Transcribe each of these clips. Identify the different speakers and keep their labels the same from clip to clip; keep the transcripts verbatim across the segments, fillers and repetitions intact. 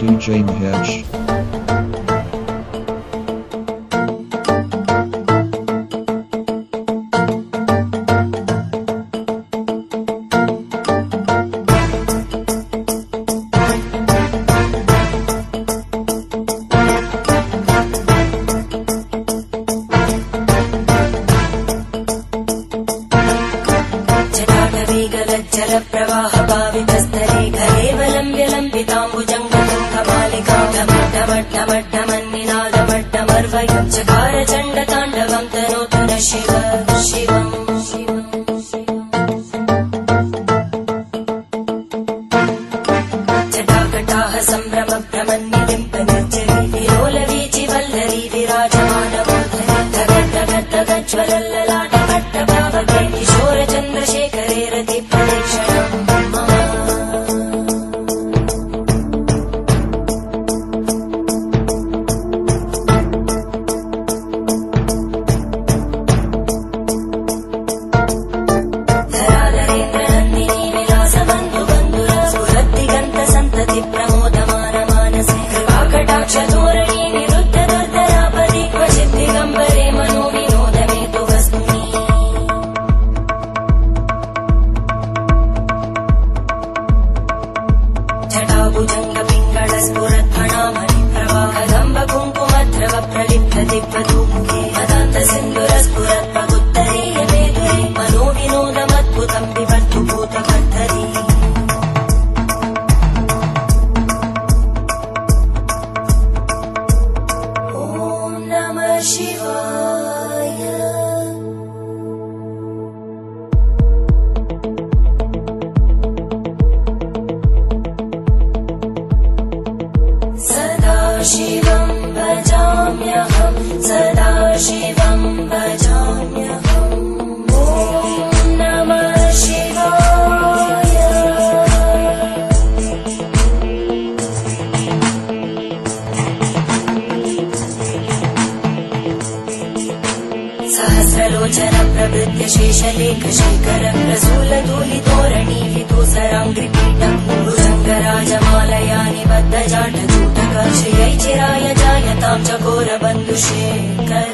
Speaker 1: D J mixxx.
Speaker 2: प्रवाह पावितस्तरे कलेवलम्ब्य लम्बिताम्बुजङ्गमालिकामड्डमड्डमड्डमन्निनादमड्डमर्वयं चकार चण्ड ताण्डवं तनोतु न शिव शिवम् जटाकटाः सम्भ्रम भ्रमन्निलिम्ब निर्जरी विलोलवीचि वल्लरी विराजमानमूर्धनि तगद्दगद्दगज्ज्वलल्ललाटपट्टभावके किशोरचन्द्रशेखरे रति शिवं भजाम्यहं सदा शिवं भजाम्यहम् ॐ नमः शिवाय। सहस्रलोचन प्रभृत्य शेषलेखशेखर प्रसूलधूलितोरणी विदूसराङ्घ्रिपीठं भुजङ्गराजमालया निबद्धजाटजूटक श्रियै चिराय जायतां चकोरबन्धुशेखर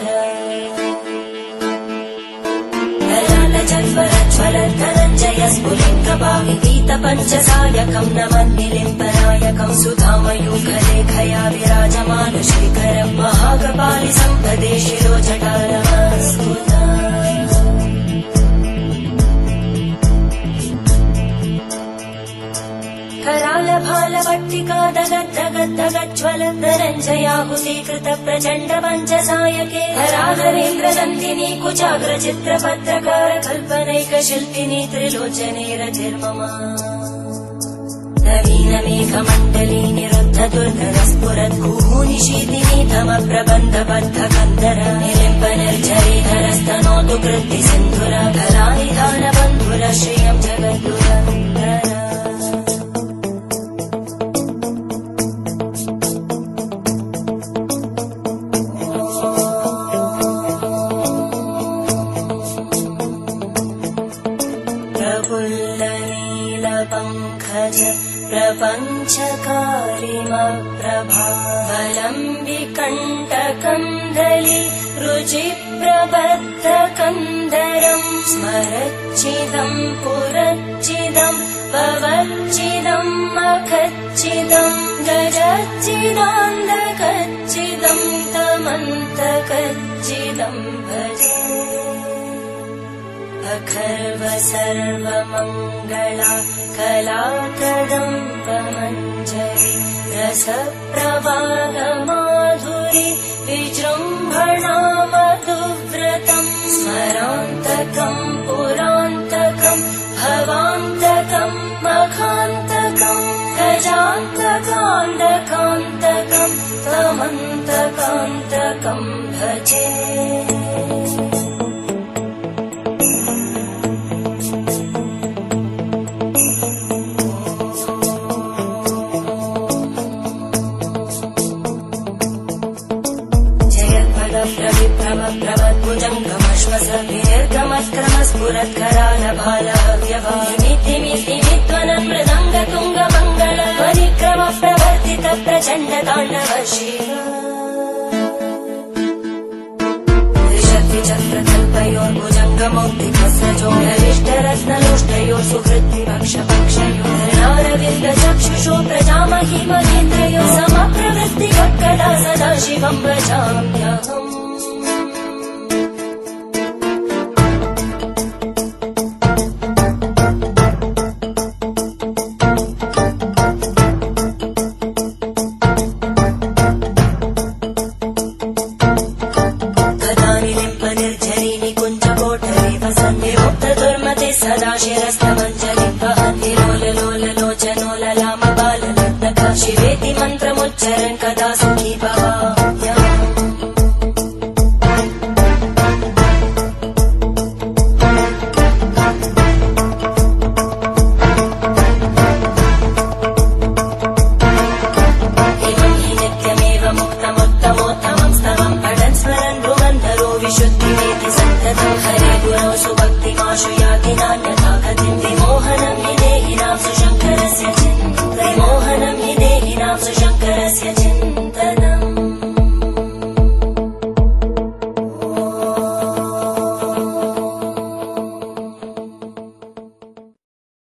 Speaker 2: ललाटज्वरज्वलद्धनञ्जय स्फुलिङ्गभाविगीतपञ्चसायकं नमन्निलिम्बनायकं सुधामयूखलेखया विराजमानशेखरं महाकपालि सम्पदे शिरोजटारमस्तुता करालभालपट्टिका दगद्दगद्दगज्ज्वलद्धनञ्जयाहुतीकृत प्रचण्ड पञ्चसायके हराधरेन्द्रनन्दिनी कुचाग्रचित्रपत्रकार कल्पनैकशिल्पिनी त्रिलोचने रतिर्मम नवीनमेघमण्डली निरुद्ध दुर्धरस्फुरद्गूनिशीतिनी तमप्रबन्धबद्धकन्धर निलिम्बनिर्झरीधरस्तनोतु कृत्तिसिन्धुर कलानिधानबन्धुर श्रियं जगद्दुरन्धर प्रफुल्लनीलपङ्कज प्रपञ्चकारिमप्रभावलम्बिकण्टकन्दली रुचिप्रबद्धकन्दरं स्मरच्चिदं पुरच्चिदं भवच्चिदं मखच्चिदं गजच्चिदान्धकच्चिदं तमन्तकच्चिदं भजे अखर्व सर्वमङ्गला कलाकदम्बमञ्जरी रसप्रवाहमाधुरी विजृम्भणा मधुव्रतं स्मरान्तकं पुरान्तकं भवान्तकं मखान्तकं गजान्तकान्तकान्तकं तमन्तकान्तकं भजे प्रभद्भुजङ्गमश्वस विनिर्गमत्क्रमस्फुरत्करालभालव्यभामितिमितिमित्वनं मृदङ्गतुङ्गमङ्गल परिक्रम प्रवर्तित प्रज चण्ड ताण्डव शिव ऋषद्विचक्रकल्पयोर्भुजङ्गमौक्तिकस्रजोगरिष्टरत्नलोष्टयोः सुहृद्विपक्षपक्षयोर्नारविन्द चक्षुषो प्रजामहि महेन्द्रयोः समप्रवृत्तिवक्कदा सदा शिवं भजाम्यहम् सदा शिरस्तमञ्जलिं वहन्ति लोललोललोचनोललामबाललग्नका शिवेति मन्त्रमुच्चरन् कदा सुखी भवाम्यहम् इमं हि नित्यमेव मुक्तमुत्तमोत्तमं स्तवं पठन् स्मरन् भ्रुवन्धरो विशुद्धिमेति सन्ततं हरे गुरौ सुभक्तिमाशु याति नान्यथा गतिं